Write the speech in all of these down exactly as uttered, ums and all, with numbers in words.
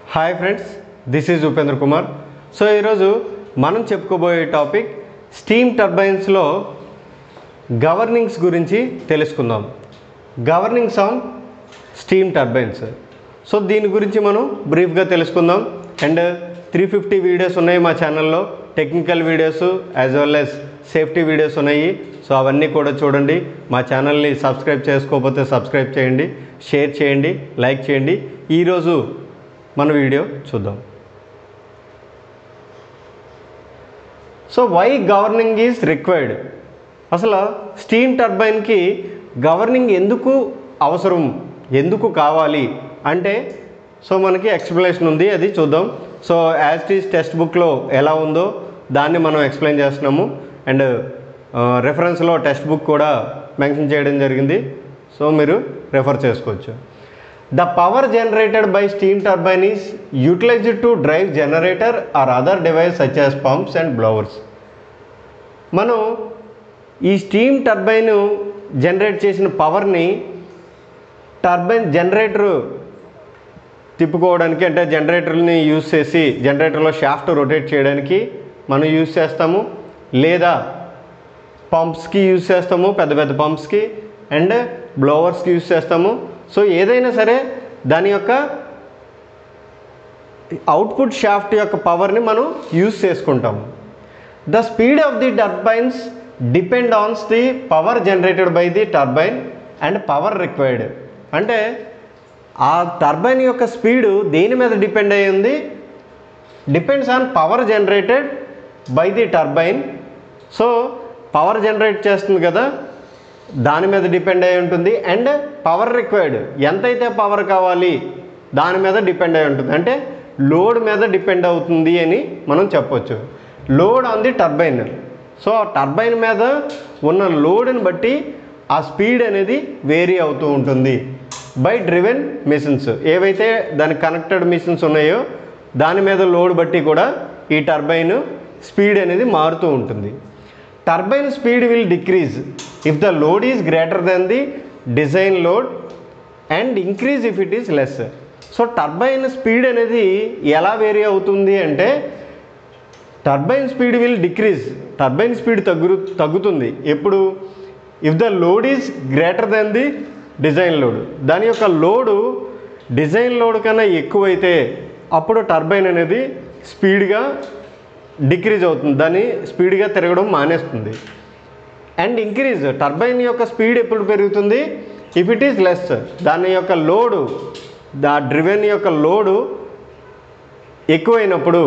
Hi friends, this is Upendra Kumar. So ఈరోజు మనం చెప్పుకోబోయే టాపిక్ స్టీమ్ టర్బైన్స్లో గవర్నింగ్స్ గురించి తెలుసుకుందాం. Governings on steam turbines. So దీని గురించి మనం బ్రీఫ్గా తెలుసుకుందాం. అండ్ త్రీ ఫిఫ్టీ వీడియోస్ ఉన్నాయి మా ఛానల్లో, technical videos as well as safety videos ఉన్నాయి. సో అవన్నీ కూడా చూడండి. మా ఛానల్ని సబ్స్క్రైబ్ చేసుకోకపోతే సబ్స్క్రైబ్ చేయండి, షేర్ చేయండి, లైక్ చేయండి. ఈరోజు మన వీడియో చూద్దాం. So why governing is required? అసలు స్టీమ్ టర్బైన్కి గవర్నింగ్ ఎందుకు అవసరం, ఎందుకు కావాలి అంటే సో మనకి ఎక్స్ప్లెనేషన్ ఉంది, అది చూద్దాం. So as it is text బుక్లో ఎలా ఉందో దాన్ని మనం ఎక్స్ప్లెయిన్ చేస్తున్నాము. అండ్ రెఫరెన్స్లో టెక్స్ట్ బుక్ కూడా మెన్షన్ చేయడం జరిగింది, సో మీరు రెఫర్ చేసుకోవచ్చు. The power generated by steam turbine is utilized to drive generator or other device such as pumps and blowers. మనం ఈ స్టీమ్ టర్బైన్ జనరేట్ చేసిన పవర్ని టర్బైన్ జనరేటర్ తిప్పుకోవడానికి, అంటే జనరేటర్ని యూజ్ చేసి జనరేటర్లో షాఫ్ట్ రొటేట్ చేయడానికి మనం యూజ్ చేస్తాము, లేదా పంప్స్కి యూజ్ చేస్తాము, పెద్ద పెద్ద పంప్స్కి అండ్ బ్లోవర్స్కి యూజ్ చేస్తాము. సో ఏదైనా సరే దాని యొక్క అవుట్పుట్ షాఫ్ట్ యొక్క పవర్ని మనం యూజ్ చేసుకుంటాము. The speed of the turbines depend on the power generated by the turbine and power required. అంటే ఆ టర్బైన్ యొక్క స్పీడు దేని మీద డిపెండ్ అయ్యి ఉంది? Depends on power generated by the turbine. So power generate చేస్తుంది కదా, దాని మీద డిపెండ్ అయి ఉంటుంది. అండ్ పవర్ రిక్వైర్డ్, ఎంతైతే పవర్ కావాలి దాని మీద డిపెండ్ అయి ఉంటుంది. అంటే లోడ్ మీద డిపెండ్ అవుతుంది అని మనం చెప్పొచ్చు. Load on the turbine. So ఆ టర్బైన్ మీద ఉన్న లోడ్ని బట్టి ఆ స్పీడ్ అనేది వేరీ అవుతూ ఉంటుంది బై డ్రివెన్ మిషన్స్. ఏవైతే దానికి కనెక్టెడ్ మిషన్స్ ఉన్నాయో దాని మీద లోడ్ బట్టి కూడా ఈ టర్బైన్ స్పీడ్ అనేది మారుతూ ఉంటుంది. Turbine speed will decrease if the load is greater than the design load and increase if it is less. So turbine speed అనేది ఎలా వేరీ అవుతుంది అంటే turbine speed will decrease, turbine speed తగ్గు తగ్గుతుంది ఎప్పుడు? If the load is greater than the design load. దాని యొక్క load design load కన్నా ఎక్కువైతే అప్పుడు టర్బైన్ అనేది స్పీడ్గా డిక్రీజ్ అవుతుంది, దాన్ని స్పీడ్గా తిరగడం మానేస్తుంది. అండ్ ఇంక్రీజ్, టర్బైన్ యొక్క స్పీడ్ ఎప్పుడు పెరుగుతుంది? ఇఫ్ ఇట్ ఈజ్ లెస్, దాని యొక్క లోడు, దా డ్రివెన్ యొక్క లోడు ఎక్కువైనప్పుడు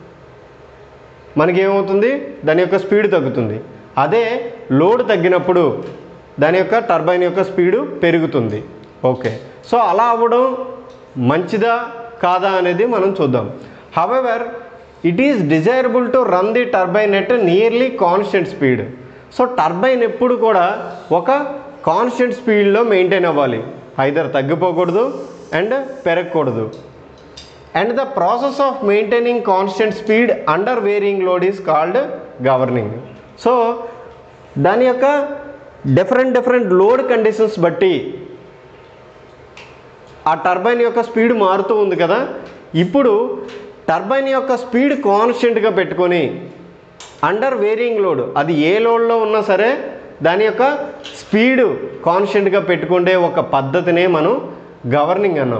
మనకేమవుతుంది? దాని యొక్క స్పీడ్ తగ్గుతుంది. అదే లోడ్ తగ్గినప్పుడు దాని యొక్క టర్బైన్ యొక్క స్పీడు పెరుగుతుంది. ఓకే, సో అలా అవ్వడం మంచిదా కాదా అనేది మనం చూద్దాం. However it is desirable to run the turbine at nearly constant speed. So turbine ఎప్పుడు కూడా ఒక కాన్స్టెంట్ స్పీడ్లో మెయింటైన్ అవ్వాలి, ఐదర్ తగ్గిపోకూడదు అండ్ పెరగకూడదు. And the process of maintaining constant speed under varying load is called governing. So దాని యొక్క different different load conditions బట్టి ఆ టర్బైన్ యొక్క స్పీడ్ మారుతూ ఉంది కదా. ఇప్పుడు టర్బైన్ యొక్క స్పీడ్ కాన్స్టెంట్గా పెట్టుకొని అండర్ వేరియింగ్ లోడ్, అది ఏ లోడ్లో ఉన్నా సరే దాని యొక్క స్పీడ్ కాన్స్టెంట్గా పెట్టుకుంటే ఒక పద్ధతినే మనం గవర్నింగ్ అన్నాం.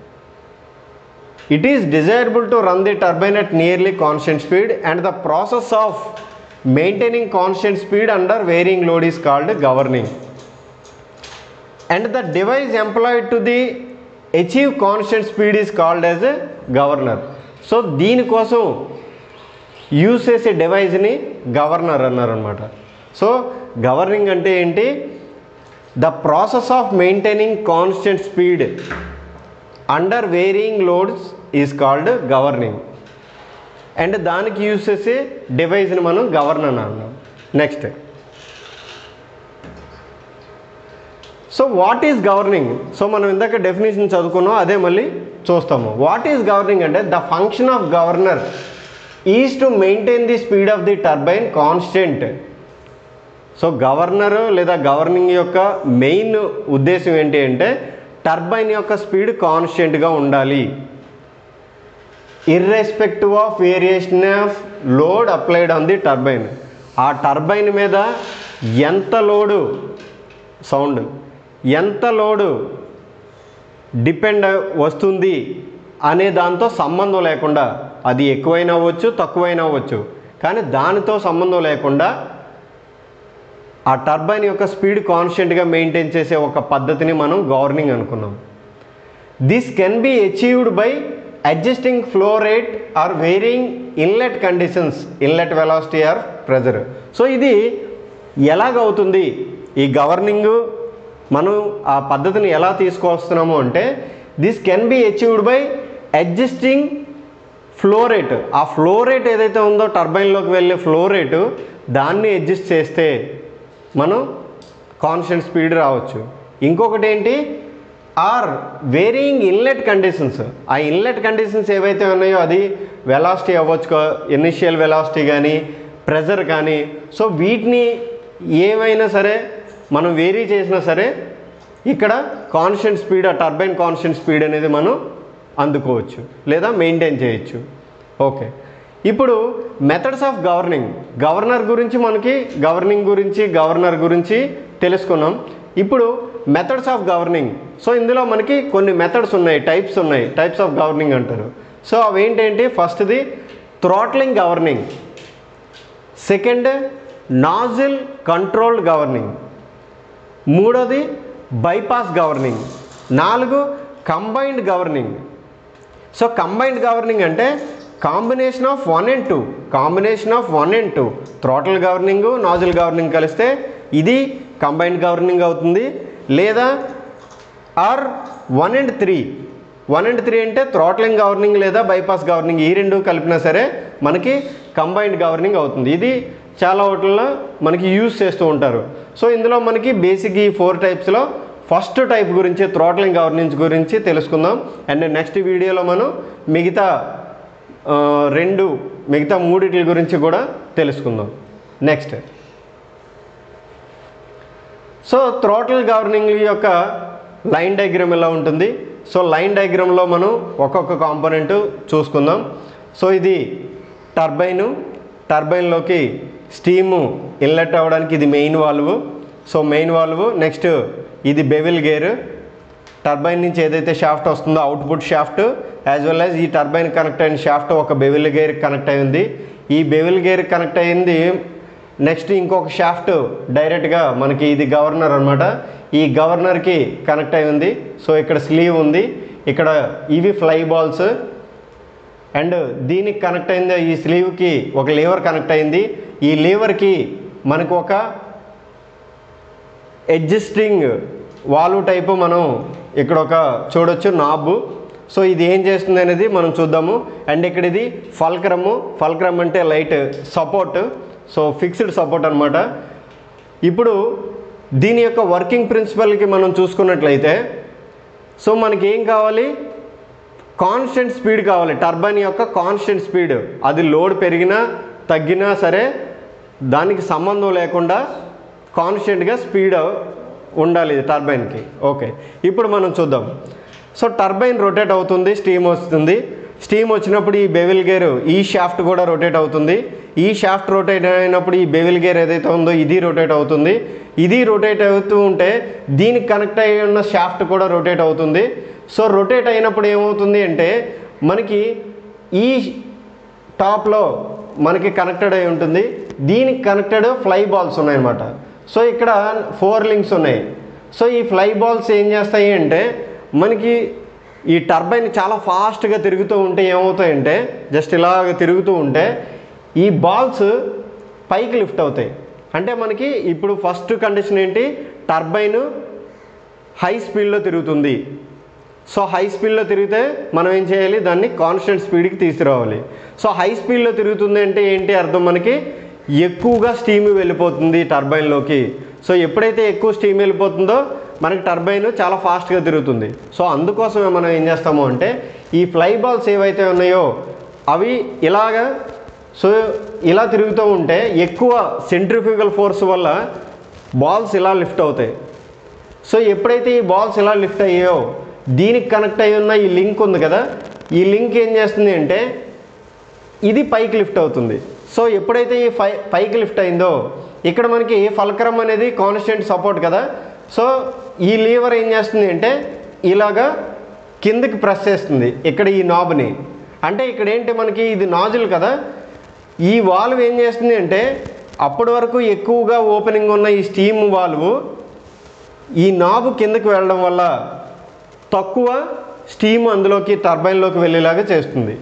It is desirable to run the turbine at nearly constant speed and the process of maintaining constant speed under varying load is called governing. And the device employed to the achieve constant speed is called as a governor. So దీనికోసం use చేసే డివైజ్ని governor అన్నారనమాట. So governing అంటే ఏంటి? The process of maintaining constant speed under varying loads is called governing. And దానికి use చేసే డివైజ్ని మనం governor అన్నాం. Next, so what is governing? So మనం ఇందాక డెఫినేషన్ చదువుకున్నాం, అదే మళ్ళీ చూస్తాము. వాట్ ఈజ్ గవర్నింగ్ అంటే the function of governor is to maintain the speed of the turbine constant. So governor లేదా గవర్నింగ్ యొక్క మెయిన్ ఉద్దేశం ఏంటి అంటే టర్బైన్ యొక్క స్పీడ్ కాన్స్టెంట్గా ఉండాలి. Irrespective of variation of load applied on the turbine. ఆ టర్బైన్ మీద ఎంత లోడు సౌండ్ ఎంత లోడు డిపెండ్ వస్తుంది అనే దాంతో సంబంధం లేకుండా, అది ఎక్కువైనా అవ్వచ్చు తక్కువైనా అవ్వచ్చు, కానీ దానితో సంబంధం లేకుండా ఆ టర్బైన్ యొక్క స్పీడ్ కాన్స్టెంట్గా మెయింటైన్ చేసే ఒక పద్ధతిని మనం గవర్నింగ్ అనుకున్నాం. This can be achieved by adjusting flow rate or varying inlet conditions, inlet velocity or pressure. So ఇది ఎలాగవుతుంది ఈ గవర్నింగ్, మనం ఆ పద్ధతిని ఎలా తీసుకొస్తున్నాము అంటే this can be achieved by adjusting flow rate. ఆ ఫ్లో రేట్ ఏదైతే ఉందో టర్బైన్లోకి వెళ్ళే ఫ్లో రేటు, దాన్ని అడ్జస్ట్ చేస్తే మనం కాన్స్టెంట్ స్పీడ్ రావచ్చు. ఇంకొకటి ఏంటి, ఆర్ వేరియింగ్ ఇన్లెట్ కండిషన్స్. ఆ ఇన్లెట్ కండిషన్స్ ఏవైతే ఉన్నాయో అది వెలాసిటీ అవ్వచ్చు, ఇనిషియల్ వెలాసిటీ కానీ ప్రెజర్ కానీ. సో వీటిని ఏమైనా సరే మనం వేరీ చేసినా సరే ఇక్కడ కాన్స్టెంట్ స్పీడ్, ఆ టర్బైన్ కాన్స్టెంట్ స్పీడ్ అనేది మనం అందుకోవచ్చు లేదా మెయింటైన్ చేయొచ్చు. ఓకే, ఇప్పుడు మెథడ్స్ ఆఫ్ గవర్నింగ్. గవర్నర్ గురించి మనకి గవర్నింగ్ గురించి గవర్నర్ గురించి తెలుసుకున్నాం. ఇప్పుడు మెథడ్స్ ఆఫ్ గవర్నింగ్. సో ఇందులో మనకి కొన్ని మెథడ్స్ ఉన్నాయి, టైప్స్ ఉన్నాయి, టైప్స్ ఆఫ్ గవర్నింగ్ అంటారు. సో అవి ఏంటంటే ఫస్ట్ది throttling governing, second nozzle controlled governing, మూడోది బైపాస్ గవర్నింగ్, నాలుగు combined governing. So combined governing అంటే combination of one and two, combination of one and two throttle governing nozzle governing కలిస్తే ఇది combined governing అవుతుంది. లేదా or one and three, one and three అంటే throttling governing లేదా bypass governing, ఈ రెండు కలిపినా సరే మనకి కంబైన్డ్ గవర్నింగ్ అవుతుంది. ఇది చాలా వాటిల్లో మనకి యూజ్ చేస్తూ ఉంటారు. సో ఇందులో మనకి బేసిక్ ఈ ఫోర్ టైప్స్లో ఫస్ట్ టైప్ గురించి థ్రాట్లింగ్ గవర్నింగ్ గురించి తెలుసుకుందాం. అండ్ నెక్స్ట్ వీడియోలో మనం మిగతా రెండు మిగతా మూడిటి గురించి కూడా తెలుసుకుందాం నెక్స్ట్. సో థ్రాటిల్ గవర్నింగ్ యొక్క లైన్ డయాగ్రామ్ ఎలా ఉంటుంది. సో లైన్ డయాగ్రామ్లో మనం ఒక్కొక్క కాంపోనెంట్ చూసుకుందాం. సో ఇది టర్బైను, టర్బైన్లోకి స్టీము ఇన్లెట్ అవ్వడానికి ఇది main valve. So main valve. Next ఇది బెవిల్ గేర్, టర్బైన్ నుంచి ఏదైతే షాఫ్ట్ వస్తుందో output shaft, as well as ఈ టర్బైన్ కనెక్ట్ అయిన షాఫ్ట్ ఒక బెవిల్ గేర్ కనెక్ట్ అయింది. ఈ బెవిల్ గేర్ కనెక్ట్ అయింది. నెక్స్ట్ ఇంకొక షాఫ్ట్ డైరెక్ట్గా మనకి ఇది గవర్నర్ అనమాట, ఈ గవర్నర్కి కనెక్ట్ అయింది. సో ఇక్కడ స్లీవ్ ఉంది, ఇక్కడ ఇవి ఫ్లై బాల్స్, అండ్ దీనికి కనెక్ట్ అయింది. ఈ స్లీవ్కి ఒక లీవర్ కనెక్ట్ అయింది. ఈ లీవర్కి మనకు ఒక అడ్జస్టింగ్ వాల్వ్ టైపు మనం ఇక్కడ ఒక చూడొచ్చు నాబ్. సో ఇది ఏం చేస్తుంది అనేది మనం చూద్దాము. అండ్ ఇక్కడ ఇది ఫల్క్రము, ఫల్క్రమ్ అంటే light support, so fixed support అనమాట. ఇప్పుడు దీని యొక్క వర్కింగ్ ప్రిన్సిపల్కి మనం చూసుకున్నట్లయితే సో మనకి ఏం కావాలి, కాన్స్టెంట్ స్పీడ్ కావాలి. టర్బైన్ యొక్క కాన్స్టెంట్ స్పీడ్, అది లోడ్ పెరిగినా తగ్గినా సరే దానికి సంబంధం లేకుండా కాన్స్టెంట్గా స్పీడ్ ఉండాలి టర్బైన్కి. ఓకే, ఇప్పుడు మనం చూద్దాం. సో టర్బైన్ రొటేట్ అవుతుంది, స్టీమ్ వస్తుంది. స్టీమ్ వచ్చినప్పుడు ఈ బెవిల్ గేర్ ఈ షాఫ్ట్ కూడా రొటేట్ అవుతుంది. ఈ షాఫ్ట్ రొటేట్ అయినప్పుడు ఈ బెవిల్ గేర్ ఏదైతే ఉందో ఇది రొటేట్ అవుతుంది. ఇది రొటేట్ అవుతూ ఉంటే దీనికి కనెక్ట్ అయ్యి ఉన్న షాఫ్ట్ కూడా రొటేట్ అవుతుంది. సో రొటేట్ అయినప్పుడు ఏమవుతుంది అంటే మనకి ఈ టాప్లో మనకి కనెక్టెడ్ అయి ఉంటుంది, దీనికి కనెక్టెడ్ ఫ్లై బాల్స్ ఉన్నాయన్నమాట. సో ఇక్కడ ఫోర్ లింక్స్ ఉన్నాయి. సో ఈ ఫ్లై బాల్స్ ఏం చేస్తాయి అంటే మనకి ఈ టర్బైన్ చాలా ఫాస్ట్గా తిరుగుతూ ఉంటే ఏమవుతాయంటే జస్ట్ ఇలాగ తిరుగుతూ ఉంటే ఈ బాల్స్ పైకి లిఫ్ట్ అవుతాయి. అంటే మనకి ఇప్పుడు ఫస్ట్ కండిషన్ ఏంటి, టర్బైన్ హై స్పీడ్లో తిరుగుతుంది. సో హై స్పీడ్లో తిరిగితే మనం ఏం చేయాలి, దాన్ని కాన్స్టెంట్ స్పీడ్కి తీసుకురావాలి. సో హై స్పీడ్లో తిరుగుతుంది అంటే ఏంటి అర్థం, మనకి ఎక్కువగా స్టీమ్ వెళ్ళిపోతుంది టర్బైన్లోకి. సో ఎప్పుడైతే ఎక్కువ స్టీమ్ వెళ్ళిపోతుందో మనకి టర్బైన్ చాలా ఫాస్ట్గా తిరుగుతుంది. సో అందుకోసమే మనం ఏం చేస్తాము అంటే ఈ ఫ్లై బాల్స్ ఏవైతే ఉన్నాయో అవి ఇలాగా సో ఇలా తిరుగుతూ ఉంటే ఎక్కువ సెంట్రిఫ్యూగల్ ఫోర్స్ వల్ల బాల్స్ ఇలా లిఫ్ట్ అవుతాయి. సో ఎప్పుడైతే ఈ బాల్స్ ఇలా లిఫ్ట్ అయ్యాయో దీనికి కనెక్ట్ అయ్యి ఉన్న ఈ లింక్ ఉంది కదా, ఈ లింక్ ఏం చేస్తుంది అంటే ఇది పైకి లిఫ్ట్ అవుతుంది. సో ఎప్పుడైతే ఈ పై పైకి లిఫ్ట్ అయిందో ఇక్కడ మనకి ఫల్క్రమ్ అనేది కాన్స్టెంట్ సపోర్ట్ కదా. సో ఈ లీవర్ ఏం చేస్తుంది అంటే ఇలాగా కిందకి ప్రెస్ చేస్తుంది ఇక్కడ ఈ నాబ్ని. అంటే ఇక్కడ ఏంటి మనకి ఇది నాజిల్ కదా, ఈ వాల్వ్ ఏం చేస్తుంది అంటే అప్పటి వరకు ఎక్కువగా ఓపెనింగ్ ఉన్న ఈ స్టీమ్ వాల్వ్ ఈ నాబ్ కిందకి వెళ్ళడం వల్ల తక్కువ స్టీమ్ అందులోకి టర్బైన్లోకి వెళ్ళేలాగా చేస్తుంది.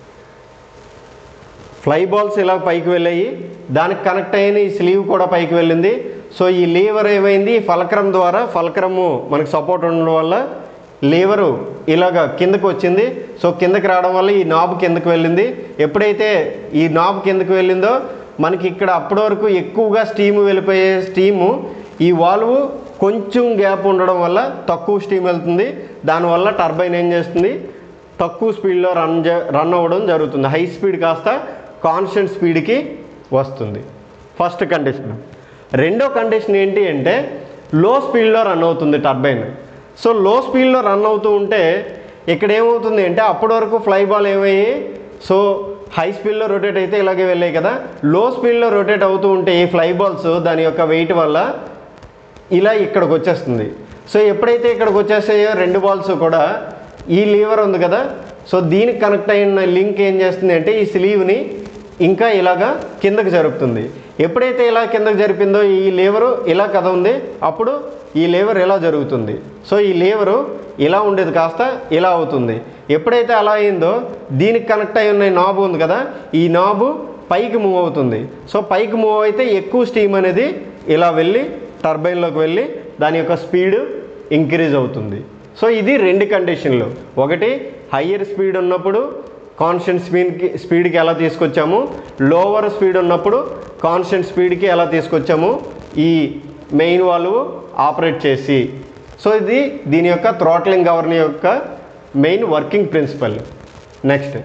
ఫ్లై బాల్స్ ఇలా పైకి వెళ్ళాయి, దానికి కనెక్ట్ అయిన ఈ స్లీవ్ కూడా పైకి వెళ్ళింది. సో ఈ లీవర్ ఏమైంది, ఫల్క్రమ్ ద్వారా ఫల్క్రము మనకి సపోర్ట్ ఉండడం వల్ల లీవరు ఇలాగ కిందకి వచ్చింది. సో కిందకి రావడం వల్ల ఈ నాబ్ కిందకి వెళ్ళింది. ఎప్పుడైతే ఈ నాబ్ కిందకి వెళ్ళిందో మనకి ఇక్కడ అప్పటి వరకు ఎక్కువగా స్టీమ్ వెళ్ళిపోయే స్టీము ఈ వాల్వ్ కొంచెం గ్యాప్ ఉండడం వల్ల తక్కువ స్టీమ్ వెళ్తుంది. దానివల్ల టర్బైన్ ఏం చేస్తుంది, తక్కువ స్పీడ్లో రన్ రన్ అవ్వడం జరుగుతుంది. హై స్పీడ్ కాస్త కాన్స్టెంట్ స్పీడ్కి వస్తుంది. First condition. రెండో కండిషన్ ఏంటి అంటే లో స్పీడ్లో రన్ అవుతుంది టర్బైన్. సో లో స్పీడ్లో రన్ అవుతూ ఉంటే ఇక్కడ ఏమవుతుంది అంటే అప్పటి వరకు ఫ్లై బాల్ ఏమయ్యి సో హై స్పీడ్లో రొటేట్ అయితే ఇలాగే వెళ్ళాయి కదా, లో స్పీడ్లో రొటేట్ అవుతూ ఉంటే ఈ ఫ్లై బాల్స్ దాని యొక్క వెయిట్ వల్ల ఇలా ఇక్కడికి వచ్చేస్తుంది. సో ఎప్పుడైతే ఇక్కడికి వచ్చేసాయో రెండు బాల్స్ కూడా ఈ లీవర్ ఉంది కదా, సో దీనికి కనెక్ట్ అయిన లింక్ ఏం చేస్తుంది అంటే ఈ స్లీవ్ని ఇంకా ఇలాగా కిందకి జరుపుతుంది. ఎప్పుడైతే ఇలా కిందకి జరిపిందో ఈ లీవరు ఇలా కథ ఉంది, అప్పుడు ఈ లీవర్ ఇలా జరుగుతుంది. సో ఈ లీవరు ఇలా ఉండేది కాస్త ఇలా అవుతుంది. ఎప్పుడైతే అలా అయిందో దీనికి కనెక్ట్ అయి ఉన్న నాబు ఉంది కదా, ఈ నాబు పైకి మూవ్ అవుతుంది. సో పైకి మూవ్ అయితే ఎక్కువ స్టీమ్ అనేది ఇలా వెళ్ళి టర్బైన్లోకి వెళ్ళి దాని యొక్క స్పీడ్ ఇంక్రీజ్ అవుతుంది. సో ఇది రెండు కండిషన్లు. ఒకటి హయ్యర్ స్పీడ్ ఉన్నప్పుడు కాన్స్టెంట్ స్పీడ్కి స్పీడ్కి ఎలా తీసుకొచ్చాము, లోవర్ స్పీడ్ ఉన్నప్పుడు కాన్స్టెంట్ స్పీడ్కి ఎలా తీసుకొచ్చాము ఈ మెయిన్ వాల్వ్ ఆపరేట్ చేసి. సో ఇది దీని యొక్క థ్రాట్లింగ్ గవర్నర్ యొక్క main working principle. Next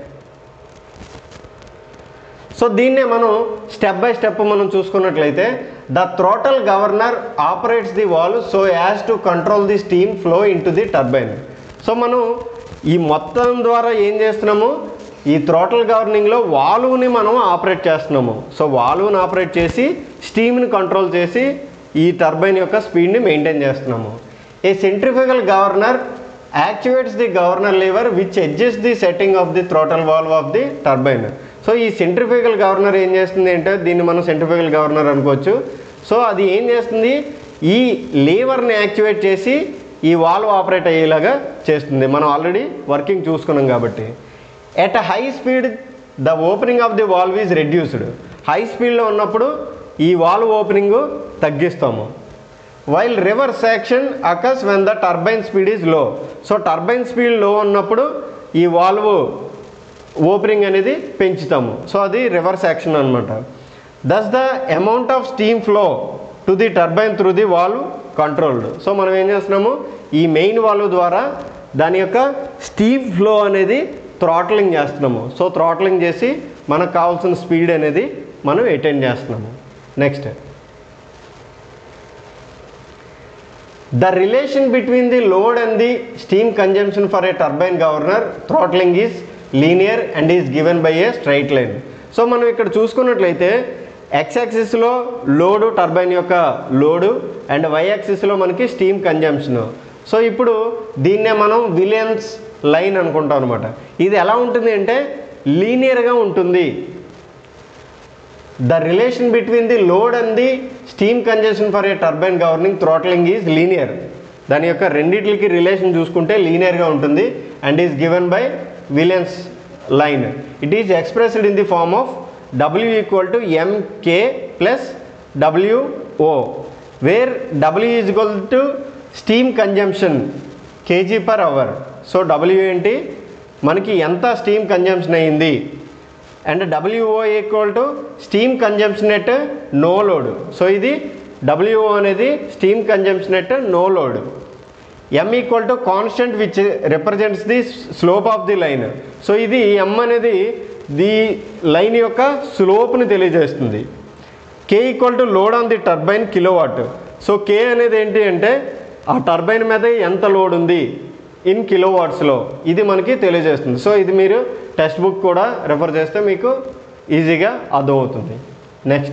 so దీన్నే మనం స్టెప్ బై స్టెప్ మనం చూసుకున్నట్లయితే the throttle governor operates the valve so as to control the steam flow into the turbine. So మనం ఈ మొత్తం ద్వారా ఏం చేస్తున్నాము, ఈ థ్రాటల్ గవర్నింగ్లో వాల్వ్ని మనం ఆపరేట్ చేస్తున్నాము. సో వాల్వ్ని ఆపరేట్ చేసి స్టీమ్ని కంట్రోల్ చేసి ఈ టర్బైన్ యొక్క స్పీడ్ని మెయింటైన్ చేస్తున్నాము. A centrifugal governor activates the governor lever which adjust the setting of the throttle valve of the turbine. So ఈ సెంట్రిఫ్యూగల్ గవర్నర్ ఏం చేస్తుంది అంటే దీన్ని మనం సెంట్రిఫ్యూగల్ గవర్నర్ అనుకోవచ్చు. సో అది ఏం చేస్తుంది, ఈ లీవర్ని యాక్టివేట్ చేసి ఈ వాల్వ్ ఆపరేట్ అయ్యేలాగా చేస్తుంది. మనం ఆల్రెడీ వర్కింగ్ చూసుకున్నాం కాబట్టి. At high speed the opening of the valve is reduced. High స్పీడ్లో ఉన్నప్పుడు ఈ వాల్వ్ ఓపెనింగ్ తగ్గిస్తాము. While reverse action occurs when the turbine speed is low. So turbine speed low ఉన్నప్పుడు ఈ వాల్వ్ ఓపెనింగ్ అనేది పెంచుతాము. సో అది రివర్స్ యాక్షన్ అనమాట. Thus the amount of steam flow to the turbine through the valve controlled. So మనం ఏం చేస్తున్నాము, ఈ మెయిన్ వాల్వ్ ద్వారా దాని యొక్క స్టీమ్ ఫ్లో అనేది థ్రాట్లింగ్ చేస్తున్నాము. సో థ్రాట్లింగ్ చేసి మనకు కావాల్సిన స్పీడ్ అనేది మనం అటైన్ చేస్తున్నాము. Next the relation between the load and the steam consumption for a turbine governor throttling is linear and is given by a straight line. So మనం ఇక్కడ చూసుకున్నట్లయితే ఎక్స్ యాక్సిస్లో లోడు టర్బైన్ యొక్క లోడు అండ్ వై యాక్సిస్లో మనకి steam consumption. So ఇప్పుడు దీన్నే మనం విలియమ్స్ లైన్ అనుకుంటాం అనమాట. ఇది ఎలా ఉంటుంది అంటే లీనియర్గా ఉంటుంది. The relation between the load and the steam consumption for a turbine governing throttling is linear. దాని యొక్క రెండింటికి రిలేషన్ చూసుకుంటే లీనియర్గా ఉంటుంది and is given by Williams line. It is expressed in the form of W equal to M K plus W O, where W is equal to steam consumption kg per hour. So W ఏంటి, మనకి ఎంత steam consumption అయ్యింది, and W O equal to steam consumption at no load. So ఇది W O అనేది steam consumption at no load. M equal to constant which represents the slope of the line. So ఇది M అనేది the line యొక్క స్లోప్ని తెలియజేస్తుంది. K equal to load on the turbine kilowatt. So K అనేది ఏంటి అంటే ఆ టర్బైన్ మీద ఎంత లోడ్ ఉంది, ఇన్ కిలో వాట్స్లో ఇది మనకి తెలియజేస్తుంది. సో ఇది మీరు టెక్స్ట్ బుక్ కూడా రెఫర్ చేస్తే మీకు ఈజీగా అర్థమవుతుంది. నెక్స్ట్,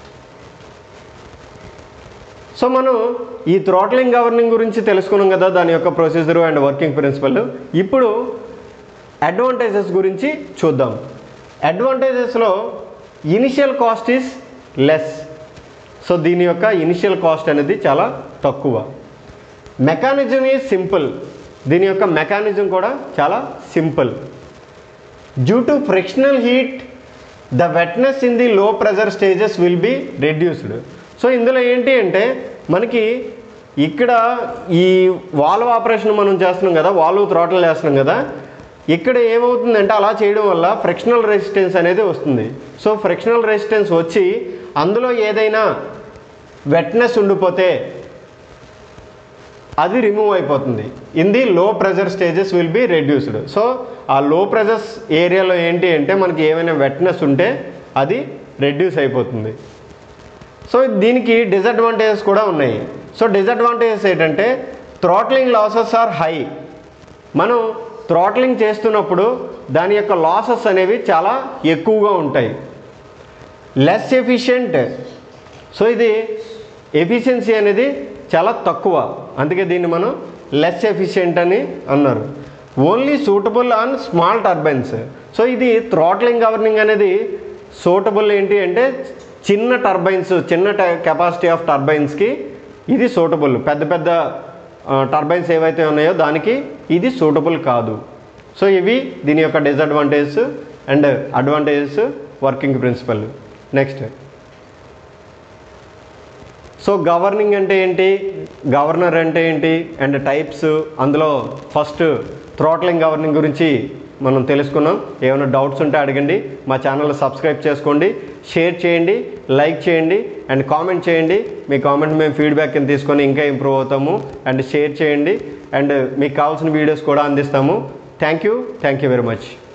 సో మనం ఈ థ్రాట్లింగ్ గవర్నింగ్ గురించి తెలుసుకున్నాం కదా, దాని యొక్క ప్రొసీజర్ అండ్ వర్కింగ్ ప్రిన్సిపల్. ఇప్పుడు అడ్వాంటేజెస్ గురించి చూద్దాం. అడ్వాంటేజెస్లో initial cost is less. So దీని యొక్క ఇనిషియల్ కాస్ట్ అనేది చాలా తక్కువ. Mechanism is simple. దీని యొక్క మెకానిజం కూడా చాలా simple. Due to frictional heat the wetness in the low pressure stages will be reduced. So ఇందులో ఏంటి అంటే మనకి ఇక్కడ ఈ వాల్వ్ ఆపరేషన్ మనం చేస్తున్నాం కదా, వాల్వ్ థ్రాటిల్ చేస్తున్నాం కదా, ఇక్కడ ఏమవుతుందంటే అలా చేయడం వల్ల ఫ్రిక్షనల్ రెసిస్టెన్స్ అనేది వస్తుంది. సో ఫ్రిక్షనల్ రెసిస్టెన్స్ వచ్చి అందులో ఏదైనా వెట్నెస్ ఉండిపోతే అది రిమూవ్ అయిపోతుంది. In the low pressure stages will be reduced. So ఆ లో ప్రెజర్స్ ఏరియాలో ఏంటి అంటే మనకి ఏమైనా వెట్నెస్ ఉంటే అది రెడ్యూస్ అయిపోతుంది. సో దీనికి డిసడ్వాంటేజెస్ కూడా ఉన్నాయి. సో డిసడ్వాంటేజెస్ ఏంటంటే థ్రాట్లింగ్ లాసెస్ ఆర్ హై. మనం థ్రాట్లింగ్ చేస్తున్నప్పుడు దాని యొక్క లాసెస్ అనేవి చాలా ఎక్కువగా ఉంటాయి. Less efficient. సో ఇది ఎఫిషియన్సీ అనేది చాలా తక్కువ, అందుకే దీన్ని మనం లెస్ ఎఫిషియెంట్ అని అన్నారు. Only suitable on small turbines. So ఇది థ్రాట్లింగ్ గవర్నింగ్ అనేది సూటబుల్ ఏంటి అంటే చిన్న టర్బైన్స్, చిన్న కెపాసిటీ ఆఫ్ టర్బైన్స్కి ఇది సూటబుల్. పెద్ద పెద్ద టర్బైన్స్ ఏవైతే ఉన్నాయో దానికి ఇది సూటబుల్ కాదు. సో ఇవి దీని యొక్క disadvantages and advantages, working principle. Next, so governing అంటే ఏంటి, గవర్నర్ అంటే ఏంటి అండ్ టైప్స్. అందులో ఫస్ట్ థ్రాట్లింగ్ గవర్నింగ్ గురించి మనం తెలుసుకున్నాం. ఏమైనా డౌట్స్ ఉంటే అడగండి. మా ఛానల్ సబ్స్క్రైబ్ చేసుకోండి, షేర్ చేయండి, లైక్ చేయండి అండ్ కామెంట్ చేయండి. మీ కామెంట్ మేము ఫీడ్బ్యాక్ కింద తీసుకొని ఇంకా ఇంప్రూవ్ అవుతాము. అండ్ షేర్ చేయండి అండ్ మీకు కావాల్సిన వీడియోస్ కూడా అందిస్తాము. Thank you thank you very much.